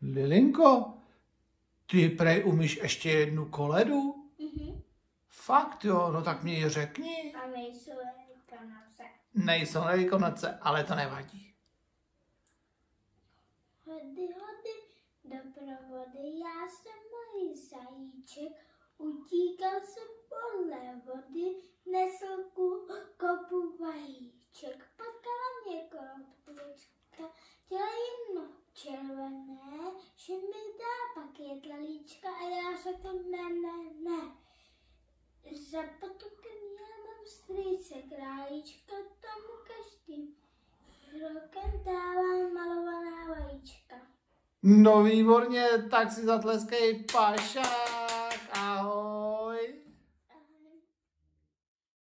Lilinko, ty prej umíš ještě jednu koledu? Fakt jo, no tak mě ji řekni. A nejsou Velikonoce. Nejsou Velikonoce, ale to nevadí. Hody, hody, do provody, já jsem malý zajíček, utíkal jsem podle vody, nesl kopu vajíček, potkala mě koplička, chtěla jedno červené, že mi dá pak jedlíčka a já řekl ne. Za potokem já mám strýce králíčka, tomu každým rokem dávám malovaná vajíčka. No výborně, tak si zatleskej, Paša.